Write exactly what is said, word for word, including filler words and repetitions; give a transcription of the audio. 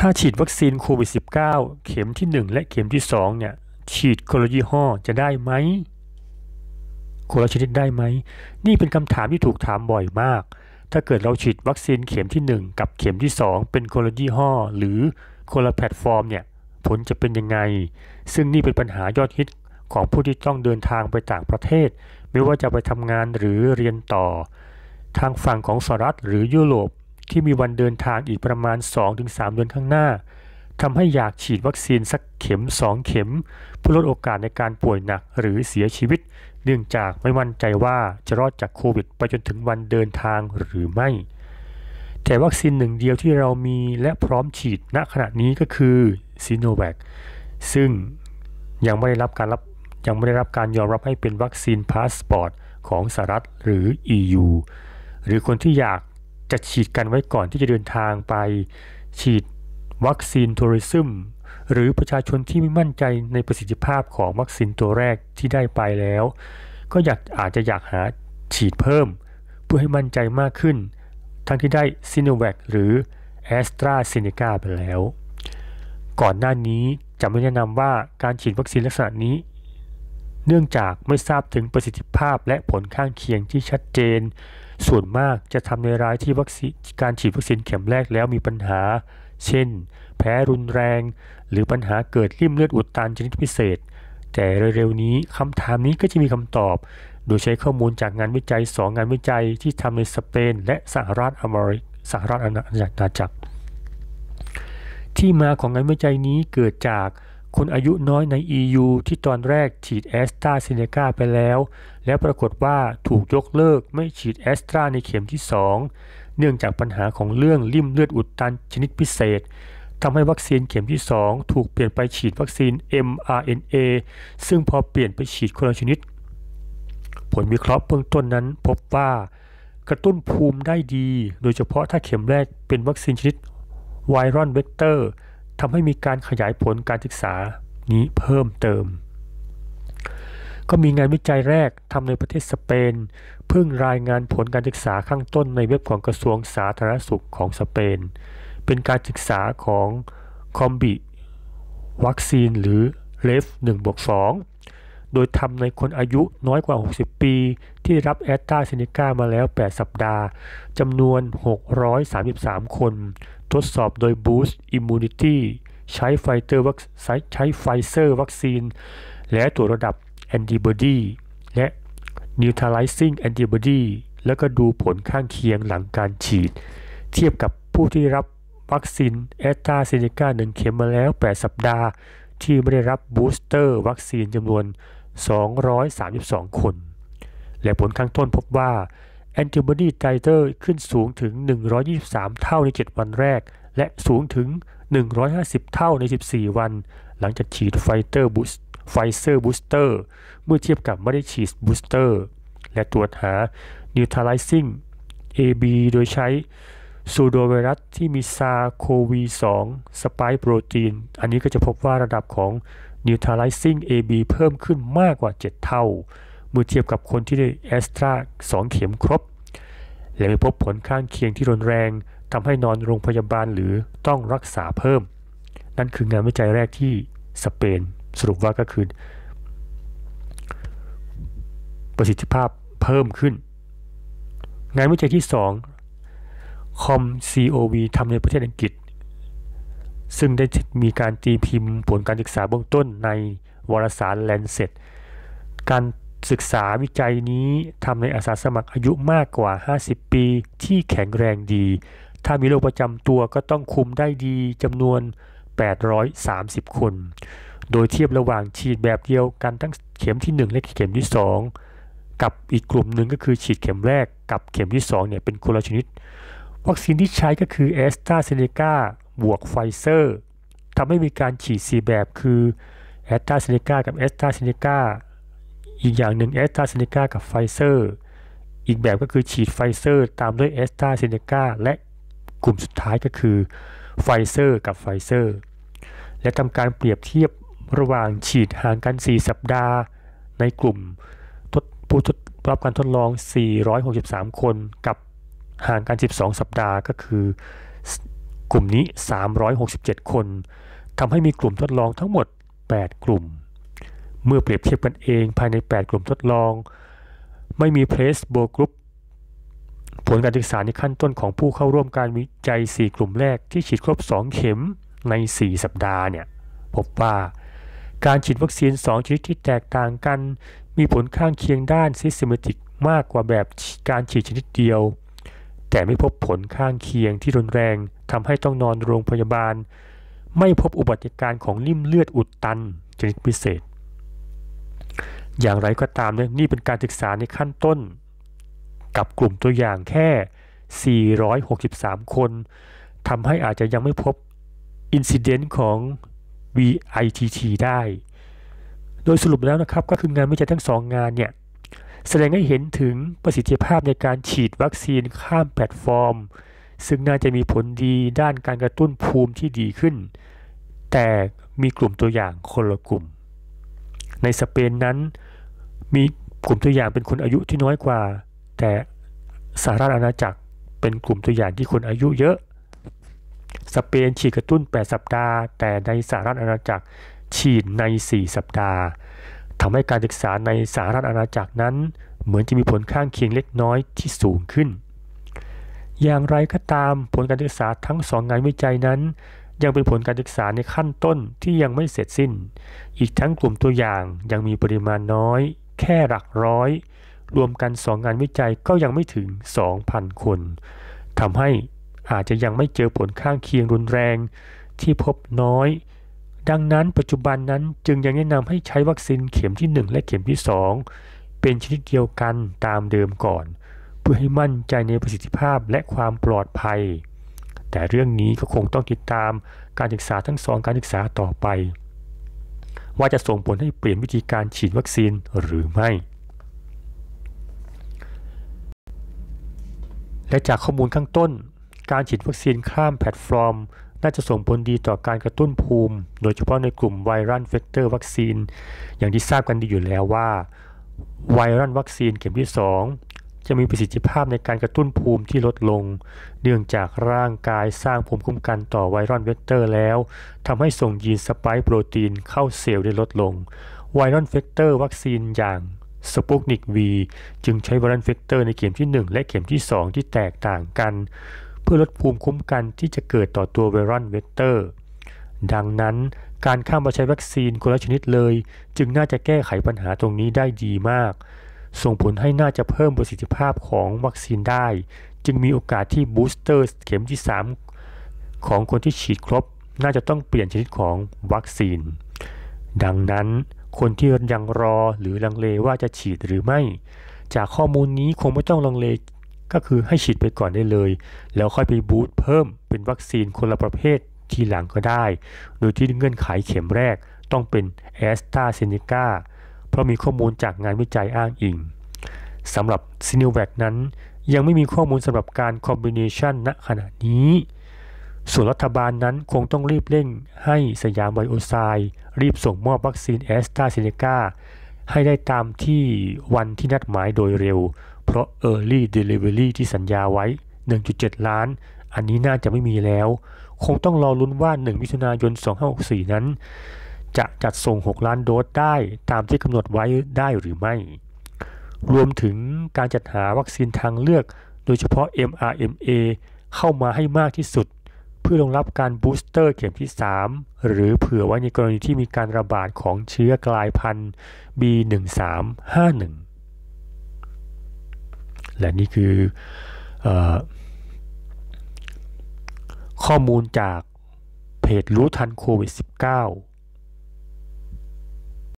ถ้าฉีดวัคซีนโควิด สิบเก้า เข็มที่หนึ่งและเข็มที่สองเนี่ยฉีดคนละยี่ห้อจะได้ไหมคนละชนิดได้ไหมนี่เป็นคำถามที่ถูกถามบ่อยมากถ้าเกิดเราฉีดวัคซีนเข็มที่หนึ่งกับเข็มที่สองเป็นคนละยี่ห้อหรือคนละแพลตฟอร์มเนี่ยผลจะเป็นยังไงซึ่งนี่เป็นปัญหายอดฮิตของผู้ที่ต้องเดินทางไปต่างประเทศไม่ว่าจะไปทำงานหรือเรียนต่อทางฝั่งของสหรัฐหรือยุโรปที่มีวันเดินทางอีกประมาณ สองถึงสาม เดือนข้างหน้าทำให้อยากฉีดวัคซีนสักเข็มสองเข็มเพื่อลดโอกาสในการป่วยหนักหรือเสียชีวิตเนื่องจากไม่มั่นใจว่าจะรอดจากโควิดไปจนถึงวันเดินทางหรือไม่แต่วัคซีนหนึ่งเดียวที่เรามีและพร้อมฉีดณขณะนี้ก็คือซิโนแวคซึ่งยังไม่ได้รับการรับยังไม่ได้รับการยอมรับให้เป็นวัคซีนพาสปอร์ตของสหรัฐหรือ อี ยู หรือคนที่อยากจะฉีดกันไว้ก่อนที่จะเดินทางไปฉีดวัคซีนทัวริซึมหรือประชาชนที่ไม่มั่นใจในประสิทธิภาพของวัคซีนตัวแรกที่ได้ไปแล้วก็อยากอาจจะอยากหาฉีดเพิ่มเพื่อให้มั่นใจมากขึ้นทั้งที่ได้ซิโนแวคหรือแอสตราเซเนกาไปแล้วก่อนหน้านี้จะไม่แนะนำว่าการฉีดวัคซีนลักษณะนี้เนื่องจากไม่ทราบถึงประสิทธิภาพและผลข้างเคียงที่ชัดเจนส่วนมากจะทำในรายที่วัคซีนการฉีดวัคซีนเข็มแรกแล้วมีปัญหาเช่นแพ้รุนแรงหรือปัญหาเกิดริ่มเลือดอุดตันชนิดพิเศษแต่เร็วๆนี้คำถามนี้ก็จะมีคำตอบโดยใช้ข้อมูลจากงานวิจัยสองงานวิจัยที่ทำในสเปนและสหรัฐอเมริกาสหรัฐอาณาจักรที่มาของงานวิจัยนี้เกิดจากคนอายุน้อยใน อี ยู ที่ตอนแรกฉีดแอสตราเซเนกาไปแล้วแล้วปรากฏว่าถูกยกเลิกไม่ฉีดแอสตราในเข็มที่สองเนื่องจากปัญหาของเรื่องริ่มเลือดอุดตันชนิดพิเศษทำให้วัคซีนเข็มที่สองถูกเปลี่ยนไปฉีดวัคซีน เอ็ม อาร์ เอ็น เอ ซึ่งพอเปลี่ยนไปฉีดคนละชนิดผลวิเคราะห์เบื้องต้นนั้นพบว่ากระตุ้นภูมิได้ดีโดยเฉพาะถ้าเข็มแรกเป็นวัคซีนชนิดไวรัลเวกเตอร์ทำให้มีการขยายผลการศึกษานี้เพิ่มเติมก็มีงานวิจัยแรกทำในประเทศสเปนเพิ่งรายงานผลการศึกษาข้างต้นในเว็บของกระทรวงสาธารณสุขของสเปนเป็นการศึกษาของคอมบิวัคซีนหรือเลฟ หนึ่ง บวก สอง โดยทำในคนอายุน้อยกว่าหกสิบปีที่รับแอสตราเซเนกามาแล้วแปดสัปดาห์จำนวนหกร้อยสามสิบสามคนทดสอบโดย Boost Immunity ใช้ไฟเซอร์วัคใช้ไฟเซอร์วัคซีนและตรวจระดับแอนติบอดีและ Neutralizing Antibody แล้วก็ดูผลข้างเคียงหลังการฉีดเทียบกับผู้ที่รับวัคซีนแอสตราเซเนกาหนึ่งเข็มมาแล้วแปดสัปดาห์ที่ไม่ได้รับบูสเตอร์วัคซีนจำนวนสองร้อยสามสิบสองคนและผลข้างต้นพบว่าแอนติบอดีไทเตอร์ขึ้นสูงถึงหนึ่งร้อยยี่สิบสามเท่าในเจ็ดวันแรกและสูงถึงหนึ่งร้อยห้าสิบเท่าในสิบสี่วันหลังจากฉีดไฟเตอร์บูสไฟเซอร์บูสเตอร์เมื่อเทียบกับไม่ได้ฉีดบูสเตอร์และตรวจหา Neutralizing เอ บี โดยใช้ซูโดไวรัสที่มีซาโควี สอง สไปค์โปรตีนอันนี้ก็จะพบว่าระดับของ Neutralizing เอ บี เพิ่มขึ้นมากกว่าเจ็ดเท่าเมื่อเทียบกับคนที่ได้แอสตราสองเข็มครบและไม่พบผลข้างเคียงที่รุนแรงทำให้นอนโรงพยาบาลหรือต้องรักษาเพิ่มนั่นคืองานวิจัยแรกที่สเปนสรุปว่าก็คือประสิทธิภาพเพิ่มขึ้นงานวิจัยที่สองคอม ซี โอ วี ทำในประเทศอังกฤษซึ่งได้มีการตีพิมพ์ผลการศึกษาเบื้องต้นในวารสาร Lancet การศึกษาวิจัยนี้ทำในอาสาสมัครอายุมากกว่าห้าสิบปีที่แข็งแรงดีถ้ามีโรคประจำตัวก็ต้องคุมได้ดีจำนวนแปดร้อยสามสิบคนโดยเทียบระหว่างฉีดแบบเดียวกันทั้งเข็มที่หนึ่งและเข็มที่สองกับอีกกลุ่มหนึ่งก็คือฉีดเข็มแรกกับเข็มที่สองเนี่ยเป็นคนละชนิดวัคซีนที่ใช้ก็คือแอสตราเซเนกาบวกไฟเซอร์ทำให้มีการฉีดสี่แบบคือแอสตราเซเนกากับแอสตราเซเนกาอีกอย่างหนึ่งแอสตราเซเนกากับไฟเซอร์อีกแบบก็คือฉีดไฟเซอร์ตามด้วยแอสตราเซเนกาและกลุ่มสุดท้ายก็คือไฟเซอร์กับไฟเซอร์และทำการเปรียบเทียบระหว่างฉีดห่างกันสี่สัปดาห์ในกลุ่มผู้ทดรับการทดลองสี่ร้อยหกสิบสามคนกับห่างกันสิบสองสัปดาห์ก็คือกลุ่มนี้สามร้อยหกสิบเจ็ดคนทำให้มีกลุ่มทดลองทั้งหมดแปดกลุ่มเมื่อเปรียบเทียบกันเองภายในแปดกลุ่มทดลองไม่มี placebo group ผลการศึกษาในขั้นต้นของผู้เข้าร่วมการวิจัยสี่กลุ่มแรกที่ฉีดครบสองเข็มในสี่สัปดาห์เนี่ยพบว่าการฉีดวัคซีนสองชนิดที่แตกต่างกันมีผลข้างเคียงด้าน systematic มากกว่าแบบการฉีดชนิดเดียวแต่ไม่พบผลข้างเคียงที่รุนแรงทำให้ต้องนอนโรงพยาบาลไม่พบอุบัติการของริ่มเลือดอุดตันชนิดพิเศษอย่างไรก็ตามนี่เป็นการศึกษาในขั้นต้นกับกลุ่มตัวอย่างแค่สี่ร้อยหกสิบสามคนทำให้อาจจะยังไม่พบ incidence ของ วี ไอ ที ที ได้โดยสรุปแล้วนะครับก็คืองานวิจัยทั้งสองงานเนี่ยแสดงให้เห็นถึงประสิทธิภาพในการฉีดวัคซีนข้ามแพลตฟอร์มซึ่งน่าจะมีผลดีด้านการกระตุ้นภูมิที่ดีขึ้นแต่มีกลุ่มตัวอย่างคนละกลุ่มในสเปนนั้นมีกลุ่มตัวอย่างเป็นคนอายุที่น้อยกว่าแต่สหรัฐอาณาจักรเป็นกลุ่มตัวอย่างที่คนอายุเยอะสเปนฉีดกระตุ้นแปดสัปดาห์แต่ในสหรัฐอาณาจักรฉีดในสี่สัปดาห์ทำให้การศึกษาในสหรัฐอาณาจักรนั้นเหมือนจะมีผลข้างเคียงเล็กน้อยที่สูงขึ้นอย่างไรก็ตามผลการศึกษาทั้งสองงานวิจัยนั้นยังเป็นผลการศึกษาในขั้นต้นที่ยังไม่เสร็จสิ้นอีกทั้งกลุ่มตัวอย่างยังมีปริมาณน้อยแค่หลักร้อยรวมกันสองงานวิจัยก็ยังไม่ถึง สองพัน คนทำให้อาจจะยังไม่เจอผลข้างเคียงรุนแรงที่พบน้อยดังนั้นปัจจุบันนั้นจึงยังแนะนำให้ใช้วัคซีนเข็มที่หนึ่งและเข็มที่สองเป็นชนิดเดียวกันตามเดิมก่อนเพื่อให้มั่นใจในประสิทธิภาพและความปลอดภัยแต่เรื่องนี้ก็คงต้องติดตามการศึกษาทั้งสองการศึกษาต่อไปว่าจะส่งผลให้เปลี่ยนวิธีการฉีดวัคซีนหรือไม่และจากข้อมูลข้างต้นการฉีดวัคซีนข้ามแพลตฟอร์มน่าจะส่งผลดีต่อการกระตุ้นภูมิโดยเฉพาะในกลุ่มไวรัลเวกเตอร์วัคซีนอย่างที่ทราบกันดีอยู่แล้วว่าไวรัลวัคซีนเข็มที่สองจะมีประสิทธิภาพในการกระตุ้นภูมิที่ลดลงเนื่องจากร่างกายสร้างภูมิคุ้มกันต่อไวรัลเวกเตอร์แล้วทำให้ส่งยีนสไปค์โปรตีนเข้าเซลล์ได้ลดลงไวรัลเวกเตอร์วัคซีนอย่างสปุตนิก วี จึงใช้ไวรัลเวกเตอร์ในเข็มที่หนึ่งและเข็มที่สองที่แตกต่างกันเพื่อลดภูมิคุ้มกันที่จะเกิดต่อตัวไวรัลเวกเตอร์ดังนั้นการข้ามมาใช้วัคซีนคนละชนิดเลยจึงน่าจะแก้ไขปัญหาตรงนี้ได้ดีมากส่งผลให้น่าจะเพิ่มประสิทธิภาพของวัคซีนได้จึงมีโอกาสที่บูสเตอร์เข็มที่สามของคนที่ฉีดครบน่าจะต้องเปลี่ยนชนิดของวัคซีนดังนั้นคนที่ยังรอหรือลังเลว่าจะฉีดหรือไม่จากข้อมูลนี้คงไม่ต้องลังเลก็คือให้ฉีดไปก่อนได้เลยแล้วค่อยไปบูสต์เพิ่มเป็นวัคซีนคนละประเภททีหลังก็ได้โดยที่เงื่อนไขเข็มแรกต้องเป็นแอสตราเซเนกาเพราะมีข้อมูลจากงานวิจัยอ้างอิงสำหรับซิโนแวคนั้นยังไม่มีข้อมูลสำหรับการคอมบิเนชันณขณะนี้ส่วนรัฐบาลนั้นคงต้องรีบเร่งให้สยามไบโอไซด์รีบส่งมอบวัคซีนแอสตราเซเนกาให้ได้ตามที่วันที่นัดหมายโดยเร็วเพราะ Early Delivery ที่สัญญาไว้ หนึ่งจุดเจ็ด ล้านอันนี้น่าจะไม่มีแล้วคงต้องรอลุ้นว่าหนึ่งมิถุนายนสองพันห้าร้อยหกสิบสี่นั้นจะจัดส่งหกล้านโดสได้ตามที่กำหนดไว้ได้หรือไม่รวมถึงการจัดหาวัคซีนทางเลือกโดยเฉพาะ เอ็ม อาร์ เอ็ม เอ เข้ามาให้มากที่สุดเพื่อรองรับการบูสเตอร์เข็มที่สามหรือเผื่อไว้ในกรณีที่มีการระบาดของเชื้อกลายพันธุ์ บี หนึ่งสามห้าหนึ่ง และนี่คือเอ่อข้อมูลจากเพจรู้ทันโควิด สิบเก้า